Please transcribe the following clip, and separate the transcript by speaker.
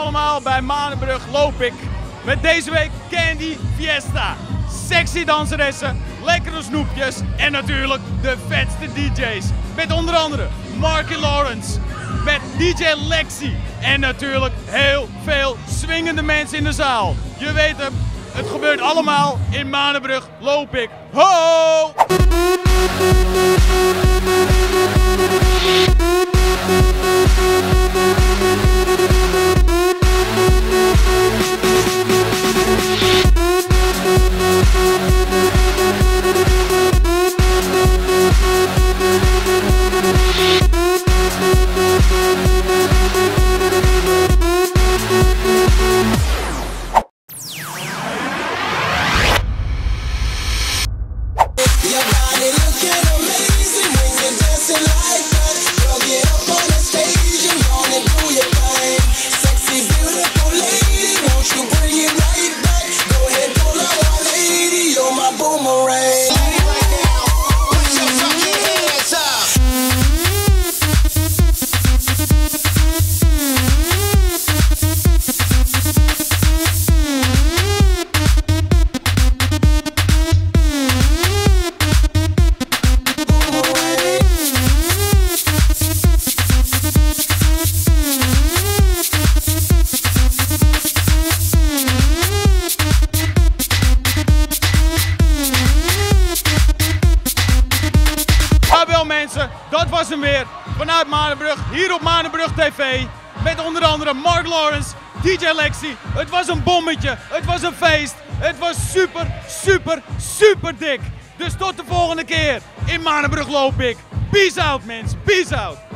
Speaker 1: allemaal bij Manenbrug loop ik. Met deze week Candy Fiesta. Sexy danseressen, lekkere snoepjes en natuurlijk de vetste DJ's. Met onder andere Marky Lawrence, met DJ Lexi en natuurlijk heel veel swingende mensen in de zaal. Je weet hem, het gebeurt allemaal in Manenbrug loop ik. Ho! Mensen, dat was hem weer vanuit Manenbrug, hier op Manenbrug TV. Met onder andere Mark Lawrence, DJ Lexi. Het was een bommetje, het was een feest. Het was super dik. Dus tot de volgende keer in Manenbrug loop ik. Peace out mensen, peace out.